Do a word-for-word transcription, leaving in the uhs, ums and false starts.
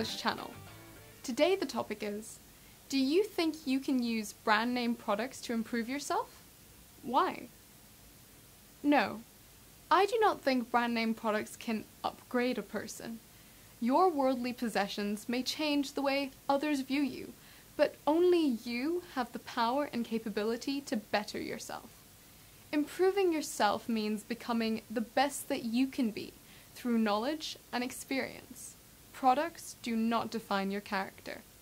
English channel. Today the topic is, do you think you can use brand name products to improve yourself? Why? No, I do not think brand name products can upgrade a person. Your worldly possessions may change the way others view you, but only you have the power and capability to better yourself. Improving yourself means becoming the best that you can be through knowledge and experience. Products do not define your character.